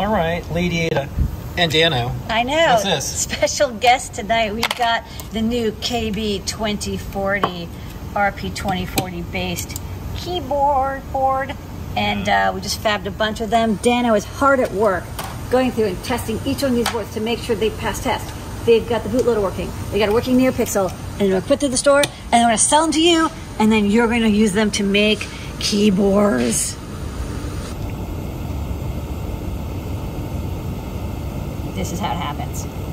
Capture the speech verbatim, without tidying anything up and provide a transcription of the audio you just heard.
All right, Lady Ada and Dano. I know. What's this? Special guest tonight. We've got the new K B twenty forty R P twenty forty based keyboard board, and uh, we just fabbed a bunch of them. Dano is hard at work going through and testing each one of these boards to make sure they pass test. They've got the bootloader working. They got a working NeoPixel, and we're gonna put to the store, and we're gonna sell them to you, and then you're gonna use them to make keyboards. This is how it happens.